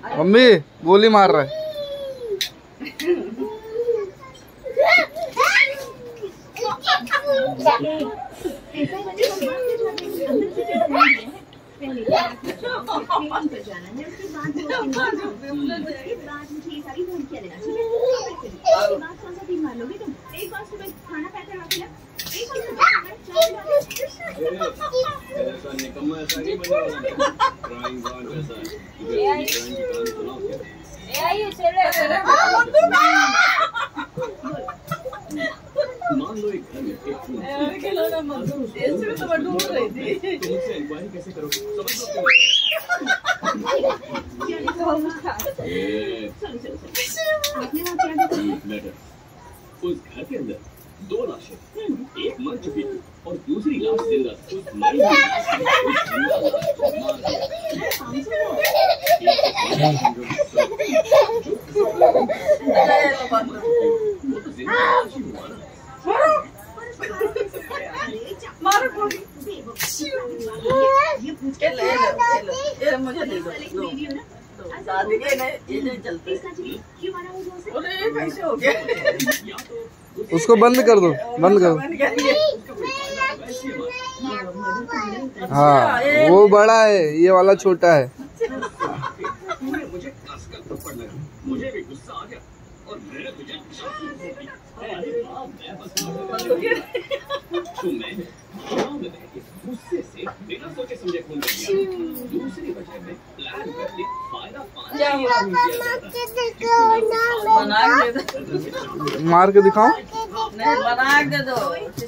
Mummy गोली मार रहा है। मान लो एक घर में एक खिलौना मत दो, इसमें तो मैं ढूंढ रही थी। तुम मुझसे इंक्वायरी कैसे करोगे? समझ लो मैटर। उस घर के अंदर 2 लाशें, एक मर चुकी थी और दूसरी लाश जिंदा थी। उस मरी हुई मारो गोली। ये पूछ के ले लो, ये मुझे दे दो। शादी के नहीं चलते। अरे कैसे हो गया? उसको बंद कर दो, बंद करो। हाँ वो बड़ा है, ये वाला छोटा है। मुझे कसकर थप्पड़ लगा, मुझे भी गुस्सा आ गया और मैंने तुझे गुस्से से बिना सोचे समझे खून कर दिया। दूसरी वजह में प्लान करके फायदा मार के दिखाओ। नहीं बना के दो।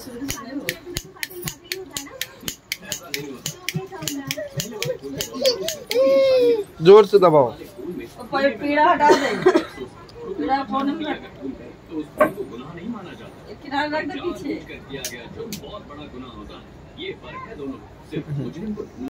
जोर से दबाओ। पीड़ा हटा दे। पीड़ा फोन में तो उसको गुनाह नहीं माना जाता। किनारे रख दे पीछे। किया गया जो बहुत बड़ा गुनाह होता है। ये फर्क है दोनों। सिर्फ मुजरिम को